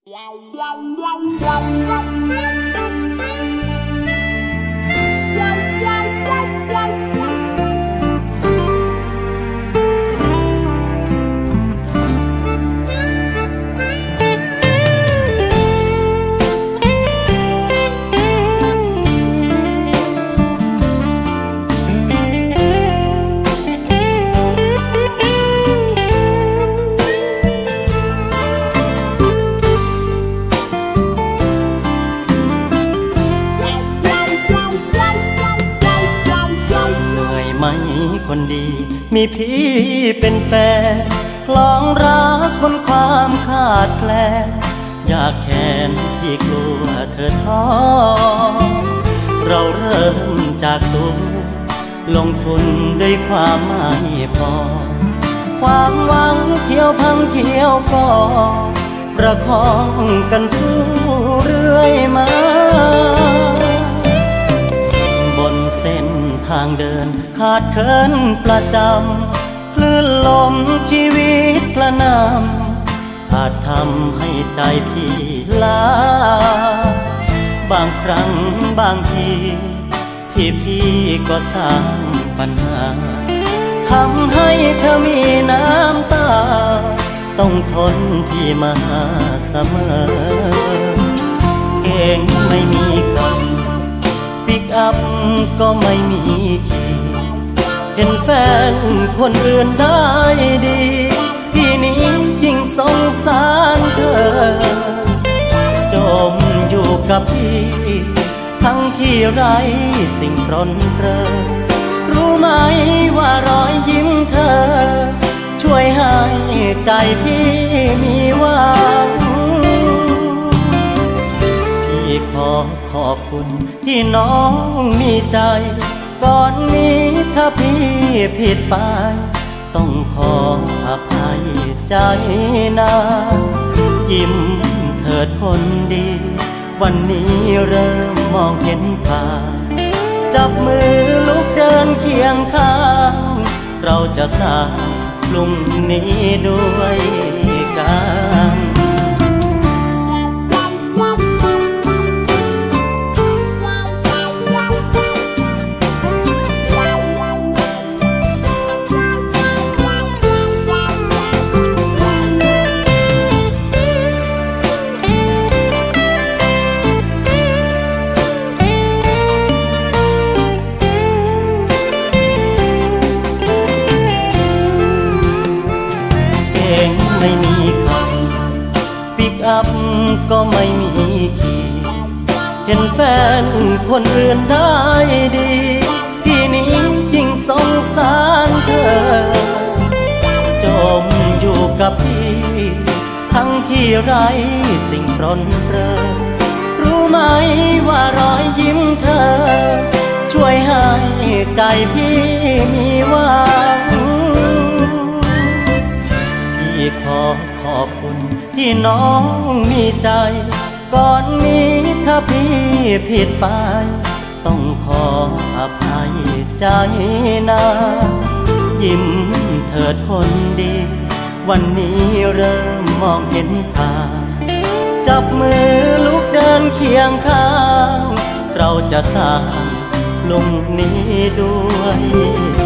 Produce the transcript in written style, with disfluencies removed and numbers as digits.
คนดีมีพี่เป็นแฟนคลองรักบนความขาดแคลนอยากแค้นพี่กลัวเธอท้อเราเริ่มจากศูนย์ลงทุนด้วยความไม่พอความหวังเที่ยวพังเที่ยวก็ประคองกันสู้เรื่อยมาบนเส้นทางเดินขาดเคินประจำคลื่นลมชีวิตกระหน่ำอาจทำให้ใจพี่ล้าบางครั้งบางทีที่พี่ก็สร้างปัญหาทำให้เธอมีน้ำตาต้องทนพี่มาเสมอเก่งไม่มีคำปิกอัพก็ไม่มีขี่เห็นแฟนคนอื่นได้ดีพี่นี้ยิ่งสงสารเธอจมอยู่กับพี่ทั้งที่ไร้สิ่งปรนเปรอรู้ไหมว่ารอยยิ้มเธอช่วยให้ใจพี่มีหวังพี่ขอขอบคุณที่น้องมีใจก่อนนี้ถ้าพี่ผิดไปต้องขออภัยใจนะยิ้มเถิดคนดีวันนี้เริ่มมองเห็นทางจับมือลุกเดินเคียงข้างเราจะสร้างกลุ่มนี้ด้วยกันไม่มีคำปิกอัพก็ไม่มีขี่เห็นแฟนคนอื่นได้ดีพี่นี้ยิ่งสงสารเธอจมอยู่กับพี่ทั้งที่ไร้สิ่งปรนเปรอรู้ไหมว่ารอยยิ้มเธอช่วยให้ใจพี่มีหวังขอขอบคุณที่น้องมีใจก่อนนี้ถ้าพี่ผิดไปต้องขออภัยใจนะยิ้มเถิดคนดีวันนี้เริ่มมองเห็นทางจับมือลุกเดินเคียงข้างเราจะสร้างลุงนี้ด้วย